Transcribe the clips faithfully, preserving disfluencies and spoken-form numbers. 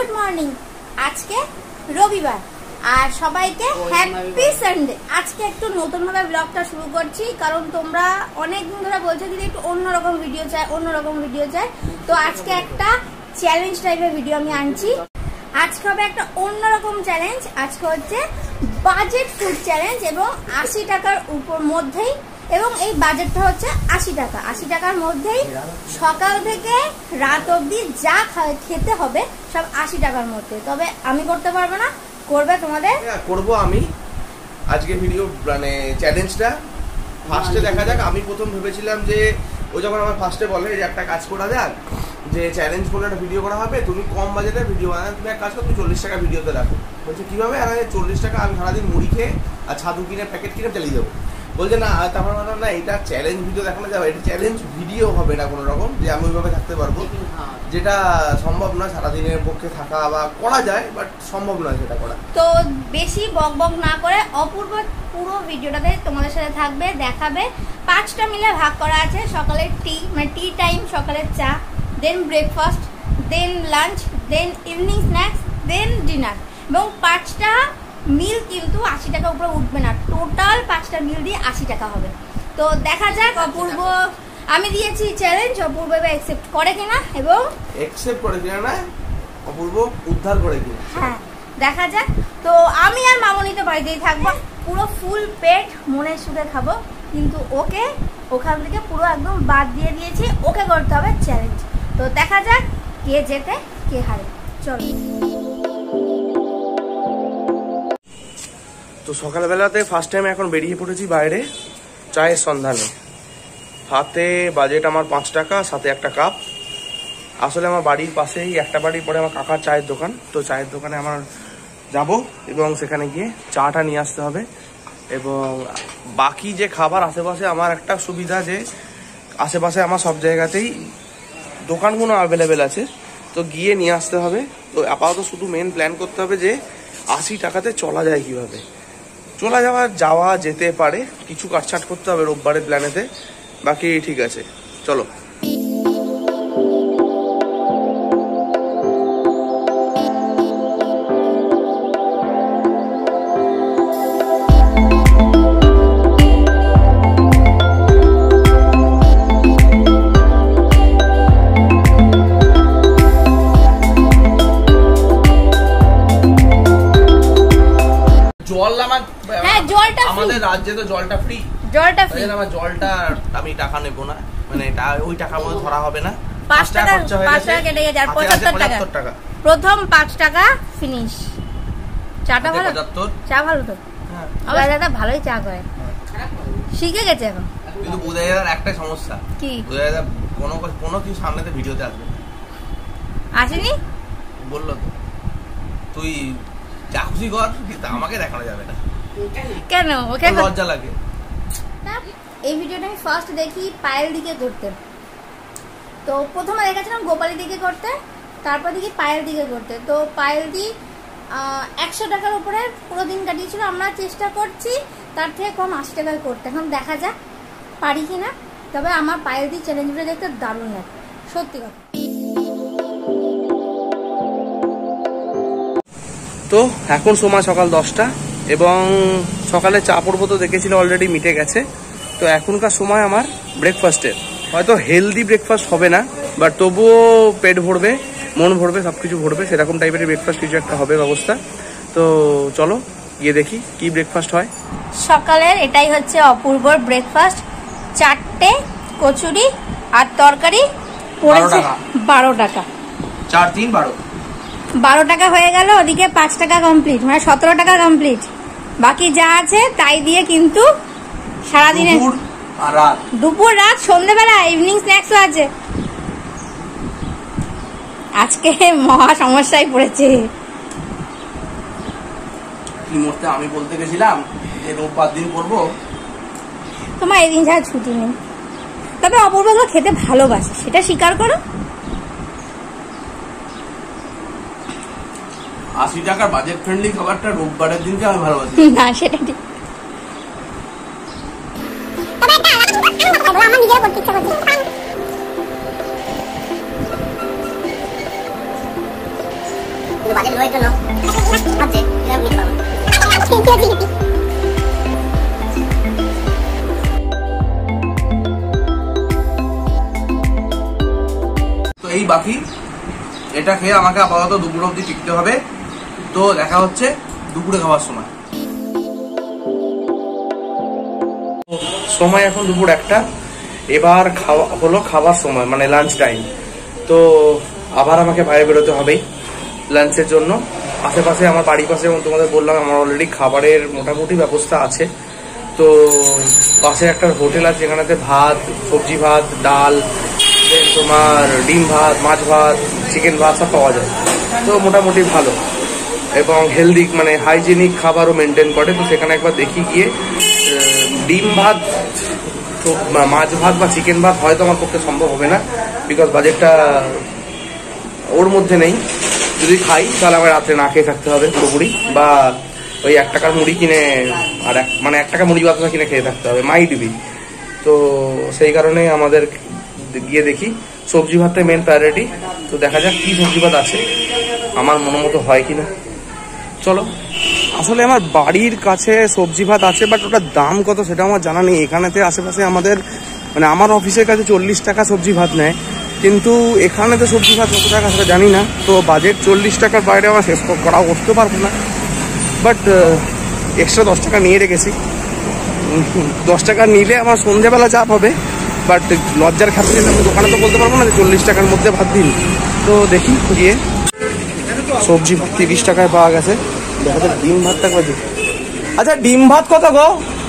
Good morning. আজকে রবিবার আর সবাইকে হ্যাপি সানডে। আজকে একটু নতুন ভাবে ব্লগটা শুরু করছি, কারণ তোমরা অনেক দিন ধরে বলছো যে একটু অন্যরকম ভিডিও চাই অন্যরকম ভিডিও চাই তো আজকে একটা চ্যালেঞ্জ টাইপের ভিডিও আমি আনছি। আজকে হবে একটা অন্যরকম চ্যালেঞ্জ। আজকে হচ্ছে বাজেট ফুড চ্যালেঞ্জ এবং আশি টাকার উপর মধ্যেই, এবং এই বাজেটটা হচ্ছে আশি টাকা। আশি টাকার মধ্যেই সকাল থেকে রাত অবধি যা খেতে হবে সব আশি টাকার মধ্যে। তবে আমি করতে পারবো না, করবে তোমাদের। করব আমি আজকে ভিডিও মানে চ্যালেঞ্জটা। ফার্স্টে দেখা যাক। আমি প্রথম ভেবেছিলাম যে ও যখন আমার ফার্স্টে বলে যে একটা কাজ করা যাক, যে চ্যালেঞ্জ করে একটা ভিডিও করা হবে, তুমি কম বাজেটের ভিডিও বানাবে, তুমি এক কাজ করো তুমি চল্লিশ টাকা ভিডিওতে রাখো। বলছে কীভাবে? আর চল্লিশ টাকা আমি সারাদিন মুড়ি খেয়ে আর ছাতু কিনে প্যাকেট কিনে চালিয়ে দেবো। বলছে না, তারপর মানে না, এটা চ্যালেঞ্জ ভিডিও দেখানো যাবে, এটা চ্যালেঞ্জ ভিডিও হবে না কোনো রকম, যে আমি ওইভাবে থাকতে পারবো, যেটা সম্ভব নয় সারাদিনের পক্ষে থাকা, বা করা যায় বাট সম্ভব নয় সেটা করা। তো বেশি বক বক না করে অপূর্ব পুরো ভিডিওটাতে তোমাদের সাথে থাকবে, দেখাবে। পাঁচটা মিলে ভাগ করা আছে। সকালের টি মানে টি টাইম, সকালের চা, then breakfast, then lunch, then evening snacks, then dinner. এবং পাঁচটা মিল কিন্তু আশি টাকা উপরে উঠবে না, টোটাল পাঁচটা মিল দিয়ে আশি টাকা হবে। তো দেখা যাক অপূর্ব, আমি দিয়েছি চ্যালেঞ্জ, অপূর্ব অ্যাকসেপ্ট করে কিনা এবং অ্যাকসেপ্ট করে কিনা না অপূর্ব উদ্ধার করে কিনা, হ্যাঁ দেখা যাক। তো আমি আর মামনি তো বাড়িতেই থাকবো, পুরো ফুল পেট মনের সুখে খাবো, কিন্তু ওকে ওখান থেকে পুরো একদম বাদ দিয়ে দিয়েছি। ওকে করতে হবে চ্যালেঞ্জ। তো দেখা যাক কে জেতে কে হারে। চলো। তো সকালবেলাতে ফার্স্ট টাইম এখন বেরিয়ে পড়েছি বাইরে চায়ের সন্ধানে। হাতে বাজেট আমার পাঁচ টাকা, সাথে একটা কাপ। আসলে আমার বাড়ির পাশেই একটা বাড়ির পরে আমার কাকার চায়ের দোকান, তো চায়ের দোকানে আমার যাব এবং সেখানে গিয়ে চাটা নিয়ে আসতে হবে। এবং বাকি যে খাবার আশেপাশে, আমার একটা সুবিধা যে আশেপাশে আমার সব জায়গাতেই দোকানগুলো অ্যাভেলেবেল আছে, তো গিয়ে নিয়ে আসতে হবে। তো আপাতত শুধু মেন প্ল্যান করতে হবে যে আশি টাকাতে চলা যায় কিভাবে। চলা যাওয়া যাওয়া যেতে পারে, কিছু কাটছাট করতে হবে রোববারের প্ল্যানেতে, বাকি ঠিক আছে। চলো। জল আমার, হ্যাঁ জলটা আমাদের রাজ্যে তো জলটা ফ্রি, জলটা ফ্রি। আমার জলটা আমি টাকা নেব না, মানে ওই টাকার মধ্যে ধরা হবে না। পাঁচ টাকা খরচা হয়ে গেছে, কেটে গেছে আর পঁচাত্তর টাকা। প্রথম পাঁচ টাকা ফিনিশ। চাটা ভালো, চা ভালো তো, হ্যাঁ আমার দাদা ভালোই চা করে, শিখে গেছে এখন। কিন্তু বুধাইদার একটা সমস্যা কি, বুধাইদা কোনো কোনো কিছু সামনেতে ভিডিওতে আসবে আসেনি, বললো তো তুই যা খুশি কর, কিন্তু আমাকে দেখানো যাবে না। কেন? ওকে লজ্জা লাগে। এই ভিডিওটা আমি ফার্স্ট দেখি পায়েল দিকে করতে, তো প্রথমে দেখেছিলাম গোপালী দিকে করতে, তারপর দেখি পায়েল দিকে করতে। তো পায়েল দি একশো টাকার উপরে পুরো দিন কাটিয়েছিল। আমরা চেষ্টা করছি তার থেকে কম আশি টাকায় করতে, এখন দেখা যাক পারি কিনা। তবে আমার পায়েল দি চ্যালেঞ্জটা দেখতে দারুণ লাগে, সত্যি কথা। তো এখন সময় সকাল দশটা, এবং সকালে চা পড়বো তো দেখেছিল অলরেডি মিটে গেছে। তো এখনকার সময় আমার ব্রেকফাস্টের, হয়তো হেলদি ব্রেকফাস্ট হবে না, বাট তবুও পেট ভরবে, মন ভরবে, সব কিছু ভরবে, সেরকম টাইপের ব্রেকফাস্ট কিছু একটা হবে ব্যবস্থা। তো চলো গিয়ে দেখি কি ব্রেকফাস্ট হয়। সকালের এটাই হচ্ছে অপূর্বর ব্রেকফাস্ট। চারটে কচুরি আর তরকারি পড়েছে বারো টাকা। চার তিন বারো বারো টাকা হয়ে গেল। ওদিকে পাঁচ টাকা কমপ্লিট, মানে সতেরো টাকা কমপ্লিট। বাকি যা আছে তাই দিয়ে কিন্তু সারাদিনে দুপুর রাত সন্ধ্যেবেলা ইভিনিং স্ন্যাক্সও আছে। আজকে মহা সমস্যায় পড়েছে। আমি বলতে গেছিলাম যে রোববার দিন করবো, তোমার এদিন ছাড়া ছুটি নেই। তবে অপূর্ব খেতে ভালোবাসে, সেটা স্বীকার করো। আশি টাকার বাজেট ফ্রেন্ডলি খাবারটা রোববারের দিনকে আমি ভালোবাসি না, সেটা ঠিক। কিন্তু বাজেট লোয়ের জন্য ভাবছে এরকম নিতে পারবো। তো এই বাকি এটা খেয়ে আমাকে আপাতত দুপুর অবধি টিকতে হবে। তো দেখা হচ্ছে দুপুরে খাওয়ার সময়। সময় এখন দুপুর একটা, এবার খাওয়া হলো খাওয়ার সময় মানে লাঞ্চ টাইম। তো আবার আমাকে বাইরে বেরোতে হবেই লাঞ্চের জন্য। আশেপাশে আমার বাড়ির পাশে যেমন তোমাদের বললাম আমার অলরেডি খাবারের মোটামুটি ব্যবস্থা আছে। তো পাশে একটা হোটেল আছে যেখানেতে ভাত, সবজি ভাত, ডাল, তোমার ডিম ভাত, মাছ ভাত, চিকেন ভাত সব পাওয়া যায়। তো মোটামুটি ভালো এবং হেলদি মানে হাইজেনিক খাবারও মেনটেন করে। তো সেখানে একবার দেখি গিয়ে ডিম ভাত, মাছ ভাত বা চিকেন ভাত হয়তো আমার পক্ষে সম্ভব হবে না, বিকজ বাজেটটা ওর মধ্যে নেই। যদি খাই তাহলে আমার রাত্রে না খেয়ে থাকতে হবে পুরোপুরি, বা ওই এক টাকার মুড়ি কিনে আর এক মানে এক টাকা মুড়ি বাতাসা কিনে খেয়ে থাকতে হবে, মাই ডিবি। তো সেই কারণে আমাদের গিয়ে দেখি সবজি ভাতটাই মেন প্রায়োরিটি। তো দেখা যাক কি সবজি ভাত আছে, আমার মনে মতো হয় কিনা। চলো। আসলে আমার বাড়ির কাছে সবজি ভাত আছে, বাট ওটার দাম কত সেটা আমার জানা নেই। এখানেতে আশেপাশে আমাদের মানে আমার অফিসের কাছে চল্লিশ টাকা সবজি ভাত নেয়, কিন্তু এখানেতে সবজি ভাত কত টাকা সেটা জানি না। তো বাজেট চল্লিশ টাকার বাইরে আমার শেষ করাও করতে পারবো না, বাট এক্সট্রা দশ টাকা নিয়ে রেখেছি। দশ টাকা নিলে আমার সন্ধ্যেবেলা চাপ হবে, বাট লজ্জার খাতিরে আমি দোকানে তো বলতে পারবো না যে চল্লিশ টাকার মধ্যে ভাত দিন। তো দেখি গিয়ে সবজি ভাত তিরিশ টাকায় পাওয়া গেছে। দেখা যাক ডিম ভাতটা কত। আচ্ছা ডিম ভাত কত গো?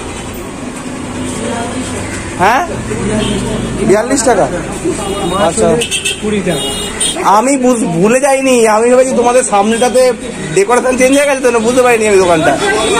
হ্যাঁ বিয়াল্লিশ টাকা। আচ্ছা কুড়ি টাকা। আমি ভুলে যাইনি, আমি ভেবেছি তোমাদের সামনেটাতে ডেকোরেশন চেঞ্জ হয়ে গেছে তো বুঝতে পারিনি আমি দোকানটা,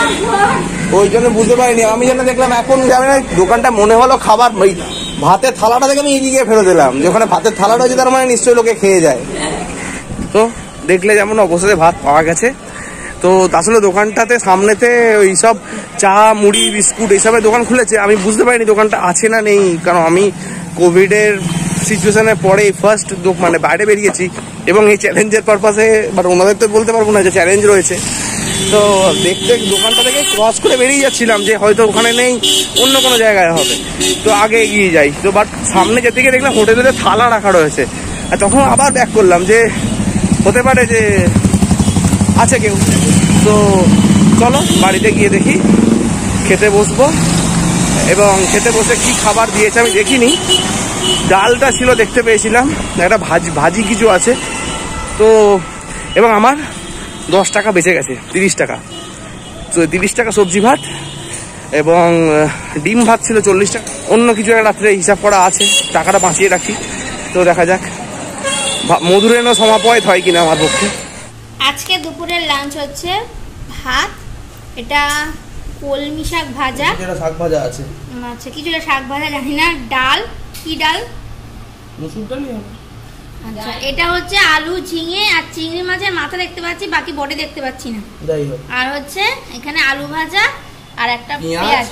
ওই জন্য বুঝতে পারিনি। আমি যেন দেখলাম এখন যাবে না দোকানটা, মনে হলো খাবার ওই ভাতের থালাটা থেকে আমি এদিকে ফেরত দিলাম, যে ওখানে ভাতের থালা রয়েছে তার মানে নিশ্চয়ই লোকে খেয়ে যায়। তো দেখলে যেমন অবস্থাতে ভাত পাওয়া গেছে। তো আসলে দোকানটাতে সামনেতে ওই সব চা মুড়ি বিস্কুট এইসবের দোকান খুলেছে, আমি বুঝতে পারিনি দোকানটা আছে না নেই, কারণ আমি কোভিডের সিচুয়েশনের পরে ফার্স্ট মানে বাইরে বেরিয়েছি এবং এই চ্যালেঞ্জের পারপাসে, বাট ওনাদের তো বলতে পারবো না যে চ্যালেঞ্জ রয়েছে। তো দেখতে দোকানটা থেকে ক্রস করে বেরিয়ে যাচ্ছিলাম যে হয়তো ওখানে নেই, অন্য কোনো জায়গায় হবে, তো আগে এগিয়ে যাই। তো বাট সামনে যেতে গিয়ে দেখলাম হোটেলের থালা রাখা রয়েছে, আর তখন আবার ব্যাক করলাম যে হতে পারে যে আছে কেউ। তো চলো বাড়িতে গিয়ে দেখি, খেতে বসবো এবং খেতে বসে কি খাবার দিয়েছে আমি দেখিনি। ডালটা ছিল দেখতে পেয়েছিলাম, একটা ভাজি ভাজি কিছু আছে। তো এবং আমার দশ টাকা বেঁচে গেছে, তিরিশ টাকা। তো তিরিশ টাকা সবজি ভাত এবং ডিম ভাত ছিল চল্লিশ টাকা। অন্য কিছু একটা রাত্রে হিসাব করা আছে, টাকাটা বাঁচিয়ে রাখি। তো দেখা যাক মধুরেণও সমাপয়েত হয় কিনা আমার পক্ষে। আজকে দুপুরের লাঞ্চ হচ্ছে ভাত, এটা কলমি শাক ভাজা, কিছুটা শাক ভাজা আছে, আচ্ছা কিছুটা শাক ভাজা জানি না, ডাল কি ডাল মসুর ডালই হবে। আচ্ছা এটা হচ্ছে আলু ঝিঙে আর চিংড়ি মাছের মাথা দেখতে পাচ্ছি, বাকি বডি দেখতে পাচ্ছি না। যাই হোক, আর হচ্ছে এখানে আলু ভাজা আর একটা পেঁয়াজ।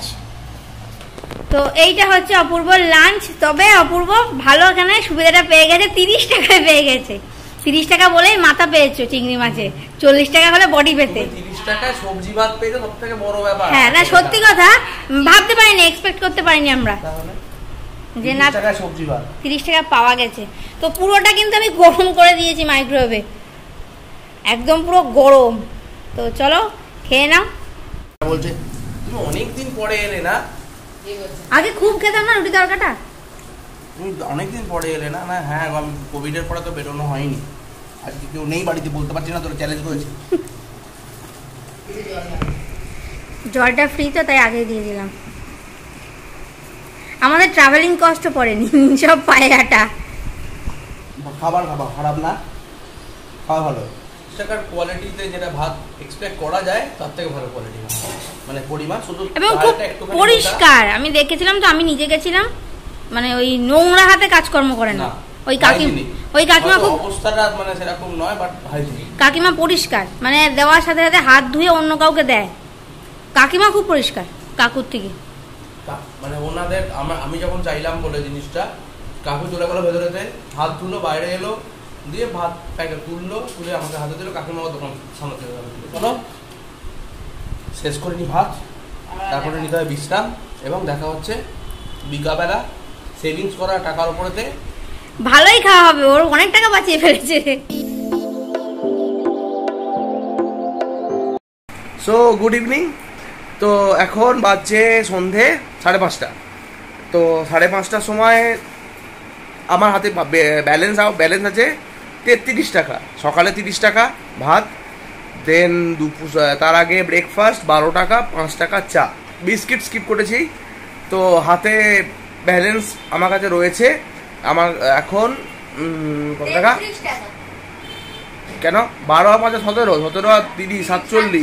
তো এইটা হচ্ছে অপূর্ব লাঞ্চ। তবে অপূর্ব ভালো এখানে সুবিধাটা পেয়ে গেছে, তিরিশ টাকায় পেয়ে গেছে। তিরিশ টাকা বলেই মাথা পেয়েছো চিংড়ি মাছে, চল্লিশ টাকা হলে বডি পেতে। তিরিশ টাকায় সবজি ভাত পেয়েছে সবথেকে বড় ব্যাপার। হ্যাঁ না সত্যি কথা, ভাবতে পারিনি, এক্সপেক্ট করতে পারিনি আমরা যে না সবজি ভাত তিরিশ টাকা পাওয়া গেছে। তো পুরোটা কিন্তু আমি গরম করে দিয়েছি মাইক্রোওয়েভে, একদম পুরো গরম। তো চলো খেয়ে নাও। বলছে তুমি অনেকদিন পরে এলে না, আগে খুব খেতাম না রুটি তরকাটা, তুমি অনেকদিন পরে এলে না। না হ্যাঁ আমি কোভিডের পরে তো বেরোনো হয়নি, আজকে কেউ নেই বাড়িতে, বলতে পারছি না, তোর চ্যালেঞ্জ করেছি। জলটা ফ্রি তো তাই আগে দিয়ে দিলাম। আমাদের ট্রাভেলিং কষ্ট পড়েনি, সব পায়ে হাঁটা। খাবার খাবার খারাপ না, খাওয়া ভালো। টাকার কোয়ালিটিতে যেটা ভাত এক্সপেক্ট করা যায় তার থেকে ভালো কোয়ালিটি, মানে পরিমাণ শুধু এবং খুব পরিষ্কার। আমি দেখেছিলাম তো, আমি নিজে গেছিলাম, মানে ওই নোংরা হাতে কাজকর্ম করে না। ওই কাকি ওই কাকিমা খুব অবস্থাটা মানে সেরকম নয়, বাট হাইজিনিক। কাকিমা পরিষ্কার, মানে দেওয়ার সাথে সাথে হাত ধুয়ে অন্য কাউকে দেয়। কাকিমা খুব পরিষ্কার কাকুর থেকে, মানে ওনাদের আমি যখন চাইলাম বলে জিনিসটা, কাকু চলে গেলো ভেতরেতে, হাত ধুলো, বাইরে এলো, দিয়ে ভাত প্যাকেট তুললো, তুলে আমাকে হাতে দিল, কাকিমা দোকান সামনে থেকে চলো শেষ করে নি ভাত, তারপরে নিতে হবে বিশ্রাম এবং দেখা হচ্ছে বিকাবেলা সেভিংস করা টাকার উপরেতে। ভালোই খাওয়া হবে, ওর অনেক টাকা বাঁচিয়ে ফেলেছে। So good evening. তো এখন বাজছে সন্ধে সাড়ে পাঁচটা। তো সাড়ে পাঁচটার সময় আমার হাতে ব্যালেন্স ব্যালেন্স আছে তেত্রিশ টাকা। সকালে তিরিশ টাকা ভাত, দেন দুপুর তার আগে ব্রেকফাস্ট বারো টাকা, পাঁচ টাকা চা, বিস্কিট স্কিপ করেছি। তো হাতে ব্যালেন্স আমার কাছে রয়েছে আমার এখন কত টাকা, কেন বারো আর পাঁচে সতেরো, সতেরো আর তিরিশ সাতচল্লিশ,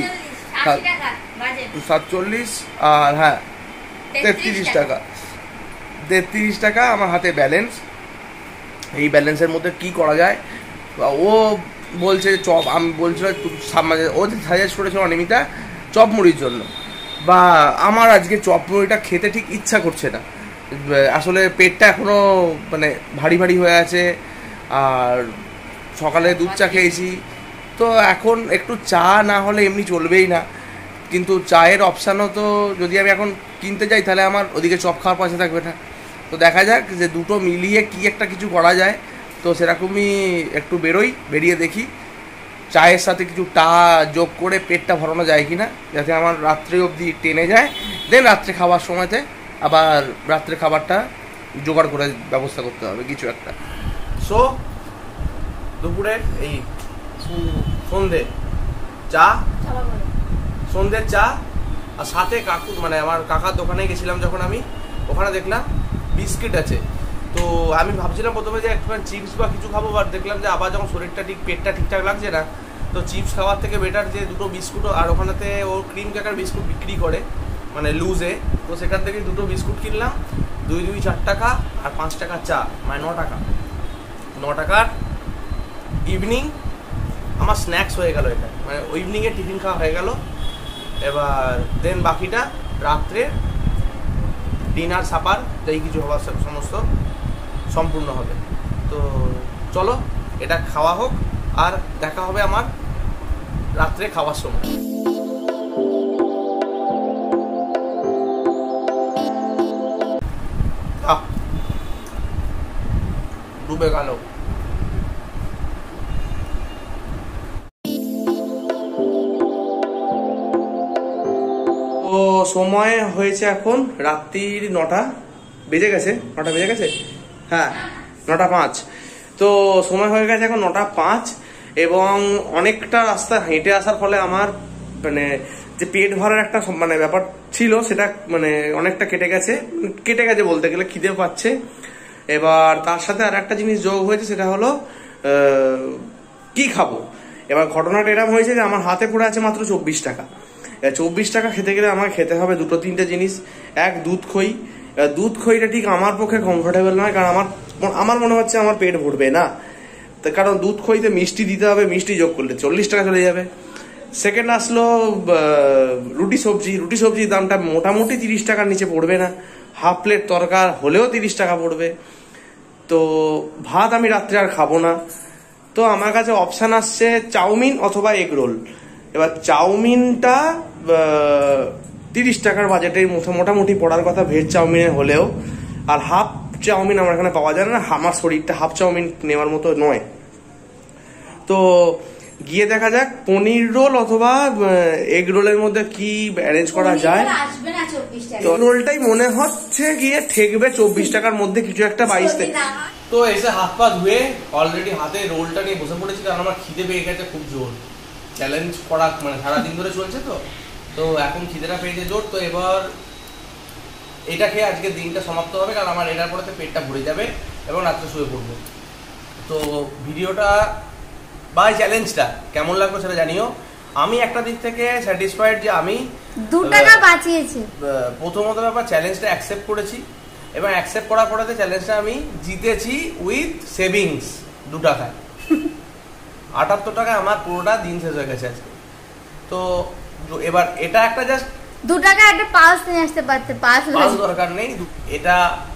সাতচল্লিশ আর হ্যাঁ তেত্রিশ টাকা। তেত্রিশ টাকা আমার হাতে ব্যালেন্স। এই ব্যালেন্সের মধ্যে কি করা যায়, ও বলছে চপ, আমি বলছিলাম ও সাজেস্ট করেছিল অনিমিতা চপ মুড়ির জন্য, বা আমার আজকে চপ মুড়িটা খেতে ঠিক ইচ্ছা করছে না। আসলে পেটটা এখনো মানে ভারী ভারী হয়ে আছে, আর সকালে দুধ চা খেয়েছি, তো এখন একটু চা না হলে এমনি চলবেই না। কিন্তু চায়ের অপশানও তো যদি আমি এখন কিনতে যাই তাহলে আমার ওদিকে চপ খাওয়ার পয়সা থাকবে না। তো দেখা যাক যে দুটো মিলিয়ে কি একটা কিছু করা যায়। তো সেরকমই একটু বেরোই, বেরিয়ে দেখি চায়ের সাথে কিছু টা যোগ করে পেটটা ভরানো যায় কি না, যাতে আমার রাত্রে অবধি টেনে যায়। দেন রাত্রে খাওয়ার সময়তে আবার রাত্রে খাবারটা জোগাড় করে ব্যবস্থা করতে হবে কিছু একটা। সো দুপুরে এই সন্ধে চা, সন্ধ্যের চা, আর সাথে কাকু মানে আমার কাকার দোকানে গেছিলাম যখন আমি, ওখানে দেখলাম বিস্কিট আছে। তো আমি ভাবছিলাম প্রথমে যে একটু চিপস বা কিছু খাবো, বাট দেখলাম যে আবার যখন শরীরটা ঠিক পেটটা ঠিকঠাক লাগছে না, তো চিপস খাওয়ার থেকে বেটার যে দুটো বিস্কুটও, আর ওখানেতে ও ক্রিম ক্যাকার বিস্কুট বিক্রি করে মানে লুজে, তো সেখান থেকে দুটো বিস্কুট কিনলাম, দুই দুই চার টাকা আর পাঁচ টাকা চা, মানে ন টাকা। ন টাকার ইভিনিং আমার স্ন্যাক্স হয়ে গেল, এটা মানে ইভিনিংয়ে টিফিন খাওয়া হয়ে গেল। এবার দেন বাকিটা রাত্রে ডিনার সাপার যাই কিছু হওয়ার সমস্ত সম্পূর্ণ হবে। তো চলো এটা খাওয়া হোক, আর দেখা হবে আমার রাত্রে খাওয়ার সময়। ডুবে গেল। তো সময় হয়েছে এখন রাত্রির নটা বেজে গেছে, নটা বেজে গেছে হ্যাঁ নটা পাঁচ। তো সময় হয়ে গেছে এখন নটা পাঁচ, এবং অনেকটা রাস্তা হেঁটে আসার ফলে আমার মানে যে পেট ভরার একটা মানে ব্যাপার ছিল সেটা মানে অনেকটা কেটে গেছে, কেটে গেছে বলতে গেলে, খিদে পাচ্ছে। এবার তার সাথে আর একটা জিনিস যোগ হয়েছে, সেটা হলো কি খাবো। এবার ঘটনাটা এরকম হয়েছে যে আমার হাতে পড়ে আছে মাত্র চব্বিশ টাকা। চব্বিশ টাকা খেতে গেলে আমাকে খেতে হবে দুটো তিনটে জিনিস। এক, দুধ খই। দুধ খইটা ঠিক আমার পক্ষে কমফোর্টেবল নয়, কারণ আমার আমার মনে হচ্ছে আমার পেট ভরবে না, কারণ দুধ খইতে মিষ্টি দিতে হবে, মিষ্টি যোগ করলে চল্লিশ টাকা চলে যাবে। সেকেন্ড আসলো রুটি সবজি। রুটি সবজির দামটা মোটামুটি তিরিশ টাকার নিচে পড়বে না, হাফ প্লেট তরকার হলেও তিরিশ টাকা পড়বে। তো ভাত আমি রাত্রে আর খাবো না, তো আমার কাছে অপশান আসছে চাউমিন অথবা এগ রোল। এবার চাউমিনটা তিরিশ টাকার বাজেটের মোটামুটি পড়ার কথা ভেজ চাউমিনে হলেও, আর হাফ চাউমিন আমার এখানে পাওয়া যায় না, আমার শরীরটা হাফ চাউমিন নেওয়ার মতো নয়। তো গিয়ে দেখা যাক পনির রোল অথবা এগ রোলের মধ্যে কি অ্যারেঞ্জ করা যায়। তো রোলটাই মনে হচ্ছে গিয়ে ঠেকবে চব্বিশ টাকার মধ্যে কিছু একটা, বাইশ থেকে। তো এসে হাত পা ধুয়ে অলরেডি হাতে রোলটা নিয়ে বসে পড়েছি, কারণ আমার খিদে পেয়ে গেছে খুব জোর। চ্যালেঞ্জ করা মানে সারাদিন ধরে চলছে, তো তো এখন খিদেটা পেয়েছে জোর। তো এবার এটা খেয়ে আজকে দিনটা সমাপ্ত হবে, কারণ আমার এটার পরে পেটটা ভরে যাবে এবং রাত্রে শুয়ে পড়বো। তো ভিডিওটা বা চ্যালেঞ্জটা কেমন লাগলো সেটা জানিও। আমি একটা দিক থেকে স্যাটিসফাইড যে আমি দু টাকা বাঁচিয়েছি। প্রথমত ব্যাপার চ্যালেঞ্জটা অ্যাকসেপ্ট করেছি, এবং অ্যাকসেপ্ট করার পরে চ্যালেঞ্জটা আমি জিতেছি উইথ সেভিংস দু টাকায়। আটাত্তর টাকায় আমার পুরোটা দিন শেষ হয়ে গেছে আজকে। তো এবার এটা একটা জাস্ট দু টাকা একটা পাস নিয়ে আসতে পারতে, পাস পাস দরকার নেই, এটা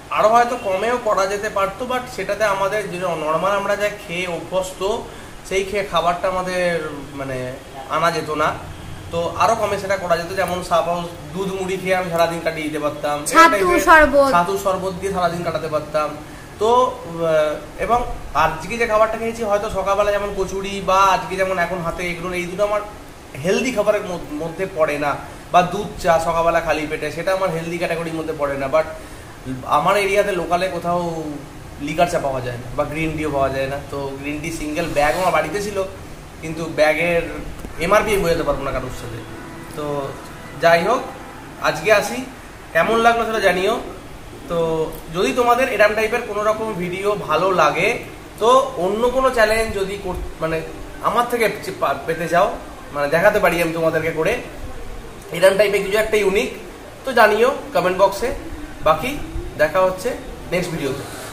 আরো হয়তো কমেও করা যেতে পারতো, বাট সেটাতে আমাদের যে নর্মাল আমরা যা খেয়ে অভ্যস্ত সেই খেয়ে খাবারটা আমাদের মানে আনা যেত না। তো আরো কমে সেটা করা যেত, যেমন সাপোজ দুধ মুড়ি খেয়ে আমি সারাদিন কাটিয়ে দিতে পারতাম, ছাতু শরবত ছাতু শরবত দিয়ে সারাদিন কাটাতে পারতাম। তো এবং আজকে যে খাবারটা খেয়েছি হয়তো সকালবেলা যেমন কচুরি বা আজকে যেমন এখন হাতে এগুলো, এই দুটো আমার হেলদি খাবারের মধ্যে পড়ে না, বা দুধ চা সকালবেলা খালি পেটে সেটা আমার হেলদি ক্যাটাগরির মধ্যে পড়ে না। বাট আমার এরিয়াতে লোকালে কোথাও লিকার চা পাওয়া যায় না বা গ্রিন টিও পাওয়া যায় না। তো গ্রিন টি সিঙ্গেল ব্যাগ আমার বাড়িতে ছিল, কিন্তু ব্যাগের এমআরপি বোঝাতে পারবো না কারোর সাথে। তো যাই হোক, আজকে আসি, কেমন লাগলো সেটা জানিও। তো যদি তোমাদের এরম টাইপের কোনো রকম ভিডিও ভালো লাগে, তো অন্য কোনো চ্যালেঞ্জ যদি মানে আমার থেকে পেতে চাও, মানে দেখাতে পারি আমি তোমাদেরকে করে এরম টাইপের কিছু একটা ইউনিক, তো জানিও কমেন্ট বক্সে। বাকি দেখা হচ্ছে নেক্সট ভিডিওতে।